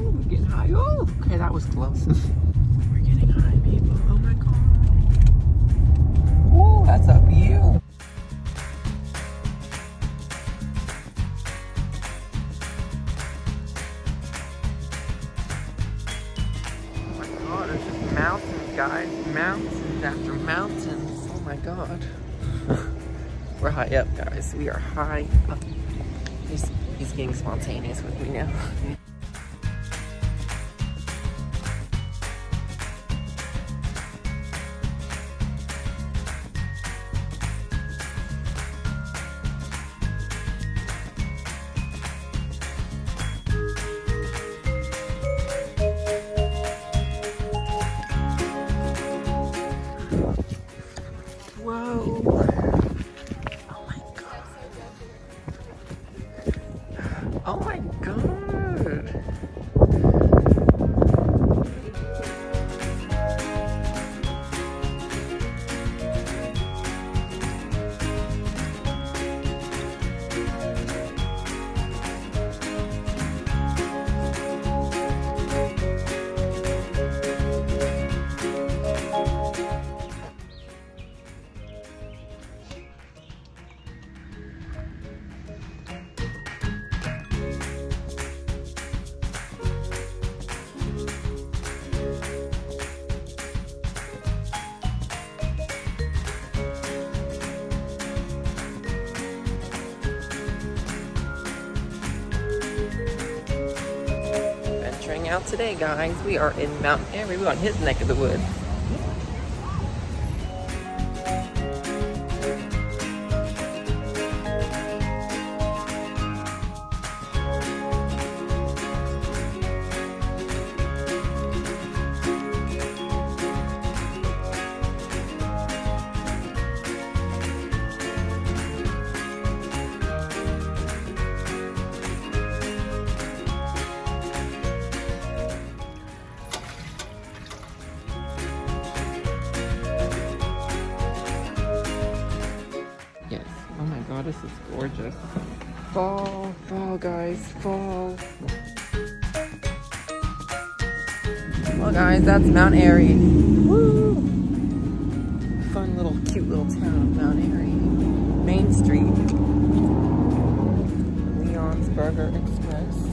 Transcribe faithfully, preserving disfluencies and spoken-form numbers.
Ooh, we're getting high. Oh, okay, that was close. We're getting high, people. Oh my god. Whoa, that's a view. Oh my god, it's just mountains, guys. Mountains after mountains. Oh my god. We're high up, guys. We are high up. He's, he's getting spontaneous with me now. Whoa. Oh my god. Oh my god. Out today, guys. We are in Mountain Airy. We're on his neck of the woods. Yes. Oh my god, this is gorgeous. Fall, fall, guys, fall. Well, guys, that's Mount Airy. Woo! Fun little, cute little town, Mount Airy. Main Street. Leon's Burger Express.